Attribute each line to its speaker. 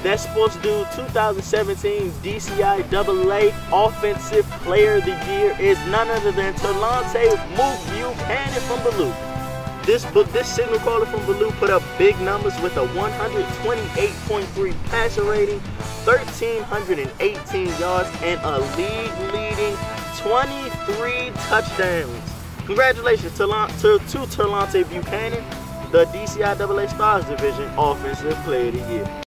Speaker 1: That supposed to do 2017 DCIAA Offensive Player of the Year is none other than Terrlonta Buchanan from Ballou. This signal caller from Ballou put up big numbers with a 128.3 passer rating, 1,318 yards, and a league-leading 23 touchdowns. Congratulations to Terrlonta Buchanan, the DCIAA Stars Division Offensive Player of the Year.